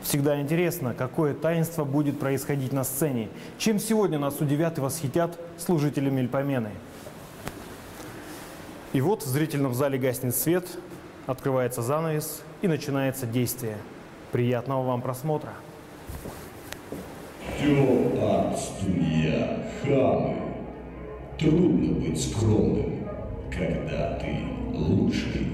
Всегда интересно, какое таинство будет происходить на сцене. Чем сегодня нас удивят и восхитят служители Мельпомены. И вот в зрительном зале гаснет свет, открывается занавес и начинается действие. Приятного вам просмотра. Арт-студия «Хамы». Трудно быть скромным, когда ты лучший.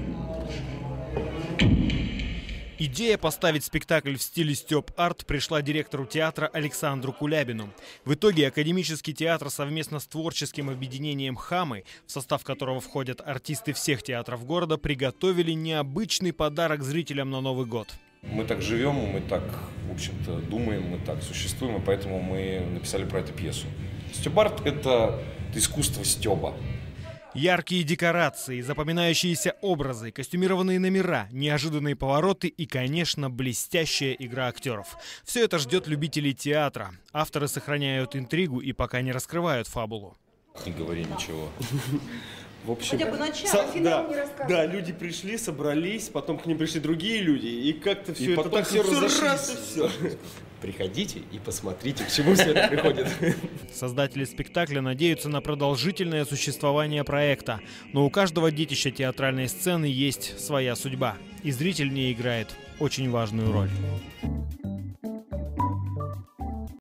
Идея поставить спектакль в стиле степ-арт пришла директору театра Александру Кулябину. В итоге академический театр совместно с творческим объединением «Хамы», в состав которого входят артисты всех театров города, приготовили необычный подарок зрителям на Новый год. Мы так живем, мы так, в общем-то, думаем, мы так существуем, и поэтому мы написали про эту пьесу. Степ-арт – это искусство стеба. Яркие декорации, запоминающиеся образы, костюмированные номера, неожиданные повороты и, конечно, блестящая игра актеров. Все это ждет любителей театра. Авторы сохраняют интригу и пока не раскрывают фабулу. Не говори ничего. В общем, хотя бы начало, финал не рассказывай. Да, люди пришли, собрались, потом к ним пришли другие люди, и как-то все И это потом так все раз, разошлись. и все. Приходите и посмотрите, к чему все это приходит. Создатели спектакля надеются на продолжительное существование проекта. Но у каждого детища театральной сцены есть своя судьба. И зритель в ней играет очень важную роль.